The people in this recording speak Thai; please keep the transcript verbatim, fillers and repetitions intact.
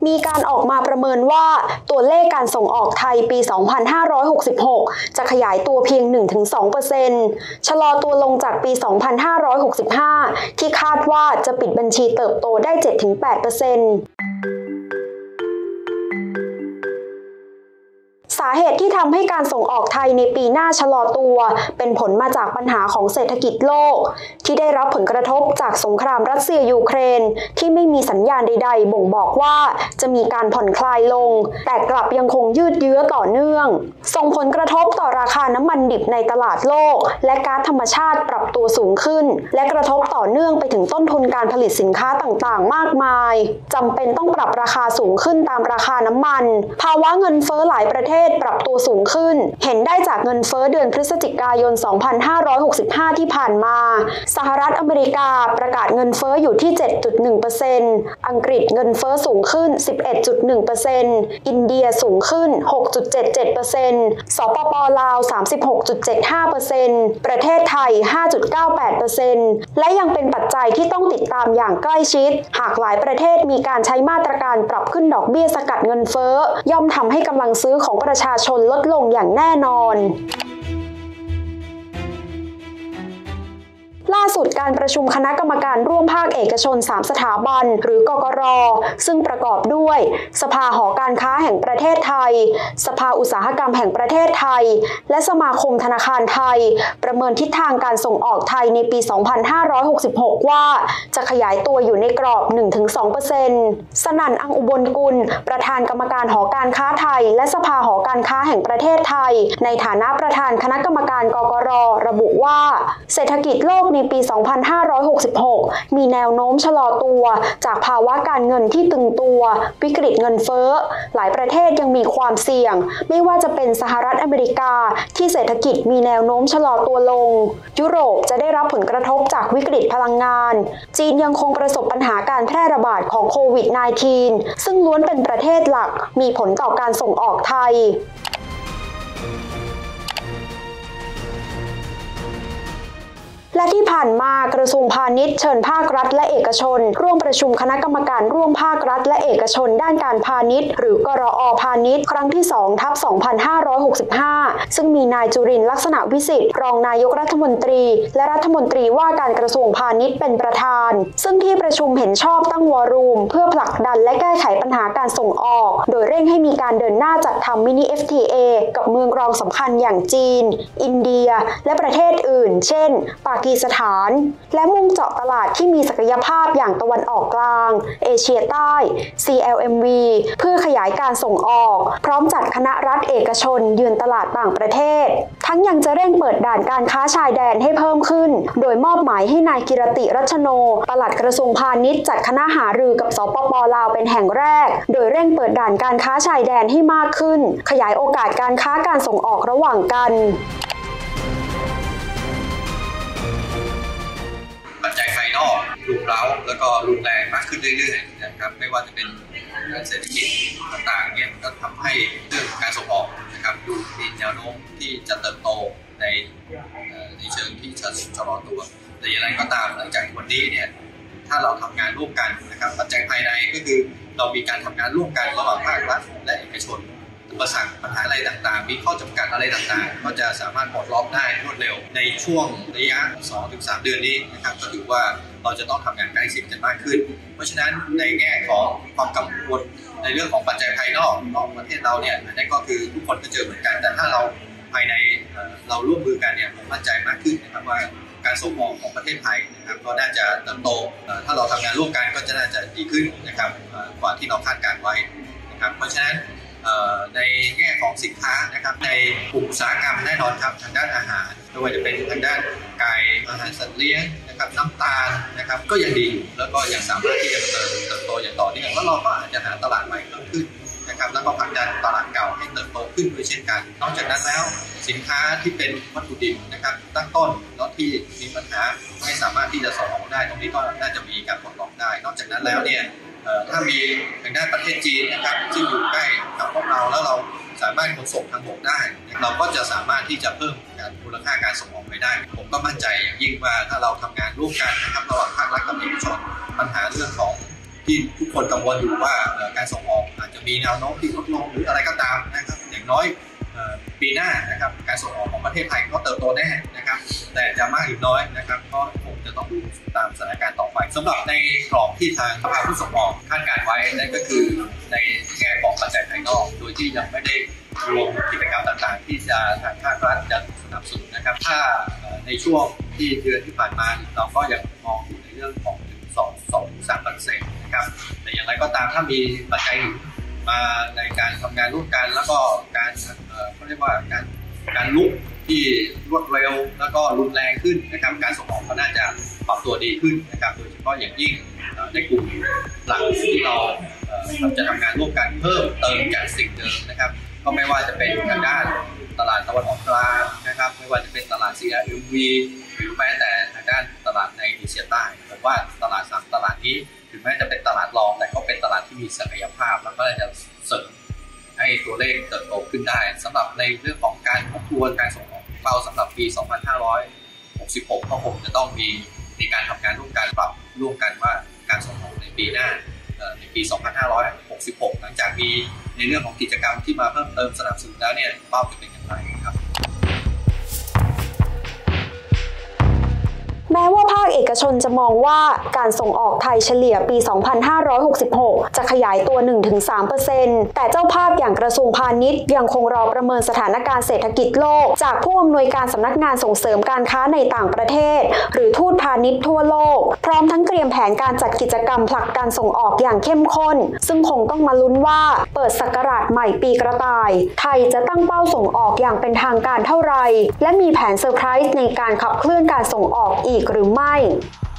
มีการออกมาประเมินว่าตัวเลขการส่งออกไทยปี สองพันห้าร้อยหกสิบหก จะขยายตัวเพียง หนึ่งถึงสองเปอร์เซ็นต์ ชะลอตัวลงจากปี สองพันห้าร้อยหกสิบห้า ที่คาดว่าจะปิดบัญชีเติบโตได้ เจ็ดถึงแปดเปอร์เซ็นต์ สาเหตุที่ทำให้การส่งออกไทยในปีหน้าชะลอตัวเป็นผลมาจากปัญหาของเศรษฐกิจโลกที่ได้รับผลกระทบจากสงครามรัสเซียยูเครนที่ไม่มีสัญญาณใดๆบ่งบอกว่าจะมีการผ่อนคลายลงแต่กลับยังคงยืดเยื้อต่อเนื่องส่งผลกระทบต่อราคาน้ำมันดิบในตลาดโลกและก๊าซธรรมชาติปรับตัวสูงขึ้นและกระทบต่อเนื่องไปถึงต้นทุนการผลิตสินค้าต่างๆมากมายจำเป็นต้องปรับราคาสูงขึ้นตามราคาน้ำมันภาวะเงินเฟ้อหลายประเทศปรับตัวสูงขึ้นเห็นได้จากเงินเฟ้อเดือนพฤศจิกายน สองพันห้าร้อยหกสิบห้า ที่ผ่านมาสหรัฐอเมริกาประกาศเงินเฟ้ออยู่ที่ เจ็ดจุดหนึ่งเปอร์เซ็นต์ อังกฤษเงินเฟ้อสูงขึ้น สิบเอ็ดจุดหนึ่งเปอร์เซ็นต์ อินเดียสูงขึ้น หกจุดเจ็ดเจ็ดเปอร์เซ็นต์ สปป.ลาว สามสิบหกจุดเจ็ดห้าเปอร์เซ็นต์ ประเทศไทย ห้าจุดเก้าแปดเปอร์เซ็นต์ และยังเป็นปัจจัยที่ต้องติดตามอย่างใกล้ชิดหากหลายประเทศมีการใช้มาตรการปรับขึ้นดอกเบี้ยสกัดเงินเฟ้อย่อมทำให้กำลังซื้อของประชาชนลดลงอย่างแน่นอนล่าสุดการประชุมคณะกรรมการร่วมภาคเอกชนสามสถาบันหรือกกร.ซึ่งประกอบด้วยสภาหอการค้าแห่งประเทศไทยสภาอุตสาหกรรมแห่งประเทศไทยและสมาคมธนาคารไทยประเมินทิศทางการส่งออกไทยในปี สองพันห้าร้อยหกสิบหก ว่าจะขยายตัวอยู่ในกรอบ หนึ่งถึงสองเปอร์เซ็นต์ สนั่น อังอุบลกุลประธานกรรมการหอการค้าไทยและสภาหอการค้าแห่งประเทศไทยในฐานะประธานคณะกรรมการกกร.ระบุว่าเศรษฐกิจโลกในปี สองพันห้าร้อยหกสิบหก มีแนวโน้มชะลอตัวจากภาวะการเงินที่ตึงตัววิกฤตเงินเฟ้อหลายประเทศยังมีความเสี่ยงไม่ว่าจะเป็นสหรัฐอเมริกาที่เศรษฐกิจมีแนวโน้มชะลอตัวลงยุโรปจะได้รับผลกระทบจากวิกฤตพลังงานจีนยังคงประสบปัญหาการแพร่ระบาดของโควิด สิบเก้า ซึ่งล้วนเป็นประเทศหลักมีผลต่อการส่งออกไทยและที่ผ่านมากระทรวงพาณิชย์เชิญภาครัฐและเอกชนร่วมประชุมคณะกรรมการร่วมภาครัฐและเอกชนด้านการพาณิชย์หรือกรอ.พาณิชย์ครั้งที่ สองทับสองพันห้าร้อยหกสิบห้า ซึ่งมีนายจุรินทร์ลักษณะวิสิทธิ์รองนายกรัฐมนตรีและรัฐมนตรีว่าการกระทรวงพาณิชย์เป็นประธานซึ่งที่ประชุมเห็นชอบตั้งวอรูมเพื่อผลักดันและแก้ไขปัญหาการส่งออกโดยเร่งให้มีการเดินหน้าจัดทำมินิ เอฟ ที เอ กับเมืองรองสำคัญอย่างจีนอินเดียและประเทศอื่นเช่นปากีสถานและมุ่งเจาะตลาดที่มีศักยภาพอย่างตะวันออกกลางเอเชียใต้ ซี แอล เอ็ม วี เพื่อขยายการส่งออกพร้อมจัดคณะรัฐเอกชนยืนตลาดต่างประเทศทั้งยังจะเร่งเปิดด่านการค้าชายแดนให้เพิ่มขึ้นโดยมอบหมายให้นายกิรติรัชโนปลัดกระทรวงพาณิชย์จัดคณะหารือกับสปป.ลาวเป็นแห่งแรกโดยเร่งเปิดด่านการค้าชายแดนให้มากขึ้นขยายโอกาสการค้าการส่งออกระหว่างกันปัจจัยภายนอกรุมเร้าแล้วก็รุนแรงมากขึ้นเรื่อยๆนะครับไม่ว่าจะเป็นเศรษฐกิจต่างๆเนี่ยก็ทำให้เรื่องการส่งออกนะครับดูมีแนวโน้มที่จะเติบโตในในเชิงที่จะชะลอตัวแต่อย่างไรก็ตามหลังจากวันนี้เนี่ยถ้าเราทำงานร่วมกันนะครับปัจจัยภายในก็คือเรามีการทำงานร่วมกันระหว่างภาครัฐและเอกชนอุปสรรคปัญหาอะไรต่างๆมีข้อจำกัดอะไรต่างๆก็จะสามารถปลดล็อกได้รวดเร็วในช่วงระยะ สองถึงสาม เดือนนี้นะครับก็ถือว่าเราจะต้องทำงานใกล้ชิดกันมากขึ้นเพราะฉะนั้นในแง่ของความกังวลในเรื่องของปัจจัยภายนอกของประเทศเราเนี่ยนั่นก็คือทุกคนก็เจอเหมือนกันแต่ถ้าเราภายในเราร่วมมือกันเนี่ยผมมั่นใจมากขึ้นนะครับว่าการส่งออกของประเทศไทยนะครับก็น่าจะเติบโตถ้าเราทำงานร่วมกันก็จะน่าจะดีขึ้นนะครับกว่าที่เราคาดการไว้นะครับเพราะฉะนั้นในแง่ของสินค้านะครับในกลุ่มอุตสาหกรรมแน่นอนครับทางด้านอาหารไม่ว่าจะเป็นทางด้านไก่อาหารสัตว์เลี้ยงนะครับน้ำตาลนะครับก็ยังดีแล้วก็ยังสามารถที่จะเติบโตอย่างต่อเนื่องแล้วเราก็อาจจะหาตลาดใหม่เพิ่มขึ้นนะครับแล้วก็ผลักดันตลาดเก่าให้เติบโตขึ้นด้วยเช่นกันนอกจากนั้นแล้วสินค้าที่เป็นวัตถุดิบนะครับตั้งต้นแล้วที่มีปัญหาไม่สามารถที่จะส่งออกได้ตรงนี้ก็น่าจะมีการปลดล็อกได้นอกจากนั้นแล้วเนี่ยถ้ามีทางด้านประเทศจีนนะครับซึ่งอยู่ใกล้กับพวกเราแล้วเราสามารถขนส่งทางบกได้เราก็จะสามารถที่จะเพิ่มการมูลค่าการส่งออกไปได้ผมก็มั่นใจอย่างยิ่งว่าถ้าเราทำงานร่วมกันนะครับระหว่างภาครัฐกับเอกชนปัญหาเรื่องของที่ทุกคนกังวลอยู่ว่าการส่งออกอาจจะมีแนวโน้มที่ลดลงหรืออะไรก็ตามนะครับอย่างน้อยปีหน้านะครับการส่งออกของประเทศไทยก็เติบโตแน่นะครับแต่จะมากหรือน้อยนะครับก็คงจะต้องดูตามสถานการณ์ต่อไปสำหรับในกรอบที่ทางสภาผู้ส่งออกคาดการไว้นั่นก็คือในแง่ของปัจจัยภายนอกโดยที่ยังไม่ได้รวมกิจกรรมต่างๆที่จะทางภาครัฐจะสนับสนุนนะครับถ้าในช่วงที่เดือนที่ผ่านมาเราก็ยังมองอยู่ในเรื่องของถึงสองสองสามเปอร์เซ็นต์นะครับแต่อย่างไรก็ตามถ้ามีปัจจัยหนุนมาในการทำงานร่วมกันแล้วก็การเขาเรียกว่าการการลุกที่รวดเร็วแล้วก็รุนแรงขึ้นนะครับการส่งออกก็น่าจะปรับตัวดีขึ้นนะครับโดยเฉพาะอย่างยิ่งในกลุ่มหลักที่เราจะทำงานร่วมกันเพิ่มเติมจากสิ่งเดิมนะครับก็ไม่ว่าจะเป็นทางด้านตลาดตะวันออกกลางนะครับไม่ว่าจะเป็นตลาด ซี อาร์ เอ็ม วี หรือแม้แต่ทางด้านตลาดในเอเชียใต้ผมว่าตลาดสามตลาดนี้ถึงแม้จะเป็นตลาดรองแต่ก็เป็นตลาดที่มีศักยภาพแล้วก็จะเสริมให้ตัวเลขเติบโตขึ้นได้สำหรับในเรื่องของการทบทวนการส่งออกเราสำหรับปี สองพันห้าร้อยหกสิบหก ก็คงจะต้องมีในการทำงานร่วมกันปรับร่วมกันว่าการส่งออกในปีหน้าในปี สองพันห้าร้อยหกสิบหก หลังจากมีในเรื่องของกิจกรรมที่มาเพิ่มเติมสนับสนุนแล้วเนี่ยเป้าจะเป็นอย่างไรครับแม้ว่าภาคเอกชนจะมองว่าการส่งออกไทยเฉลี่ยปี สองพันห้าร้อยหกสิบหก จะขยายตัว หนึ่งถึงสามเปอร์เซ็นต์ แต่เจ้าภาพอย่างกระทรวงพาณิชย์ยังคงรอประเมินสถานการณ์เศรษฐกิจโลกจากผู้อำนวยการสำนักงานส่งเสริมการค้าในต่างประเทศหรือทูตพาณิชย์ทั่วโลกพร้อมทั้งเตรียมแผนการจัดกิจกรรมผลักการส่งออกอย่างเข้มข้นซึ่งคงต้องมาลุ้นว่าเปิดศักราชใหม่ปีกระต่ายไทยจะตั้งเป้าส่งออกอย่างเป็นทางการเท่าไหร่และมีแผนเซอร์ไพรส์ในการขับเคลื่อนการส่งออกอีกหรือไม่